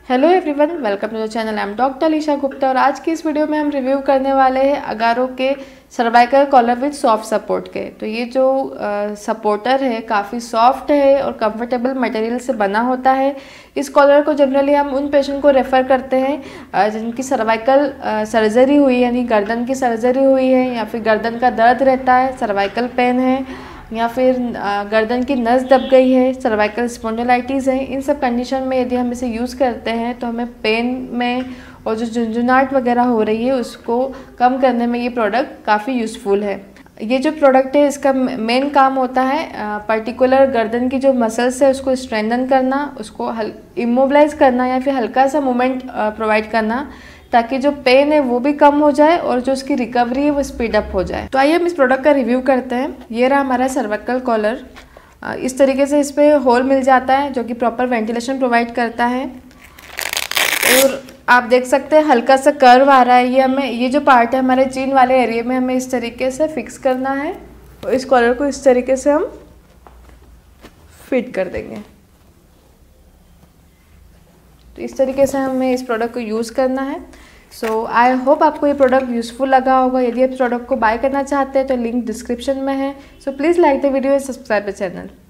Hello everyone, welcome to the channel. I am doctor Alisha Gupta और आज की इस वीडियो में हम रिव्यू करने वाले हैं अगारो के cervical collar with soft support के। तो ये जो सपोर्टर है काफ़ी सॉफ्ट है और कंफर्टेबल मटेरियल से बना होता है। इस कॉलर को जनरली हम उन पेशेंट को रेफ़र करते हैं जिनकी सर्वाइकल सर्जरी हुई है, यानी गर्दन की सर्जरी हुई है या फिर गर्दन का दर्द रहता है, सर्वाइकल पेन है या फिर गर्दन की नस दब गई है, सर्वाइकल स्पॉन्डिलाइटिस है। इन सब कंडीशन में यदि हम इसे यूज़ करते हैं तो हमें पेन में और जो झुंझुनाहट वगैरह हो रही है उसको कम करने में ये प्रोडक्ट काफ़ी यूज़फुल है। ये जो प्रोडक्ट है इसका मेन काम होता है पर्टिकुलर गर्दन की जो मसल्स है उसको स्ट्रेंथन करना, उसको इमोबिलाइज करना या फिर हल्का सा मूवमेंट प्रोवाइड करना ताकि जो पेन है वो भी कम हो जाए और जो उसकी रिकवरी है वो स्पीड अप हो जाए। तो आइए हम इस प्रोडक्ट का रिव्यू करते हैं। ये रहा हमारा सर्वाइकल कॉलर। इस तरीके से इस पर होल मिल जाता है जो कि प्रॉपर वेंटिलेशन प्रोवाइड करता है और आप देख सकते हैं हल्का सा कर्व आ रहा है। ये जो पार्ट है हमारे चीन वाले एरिया में हमें इस तरीके से फिक्स करना है और इस कॉलर को इस तरीके से हम फिट कर देंगे। तो इस तरीके से हमें इस प्रोडक्ट को यूज़ करना है। सो आई होप आपको ये प्रोडक्ट यूज़फुल लगा होगा। यदि आप प्रोडक्ट को बाय करना चाहते हैं तो लिंक डिस्क्रिप्शन में है। So please like the video and subscribe the channel.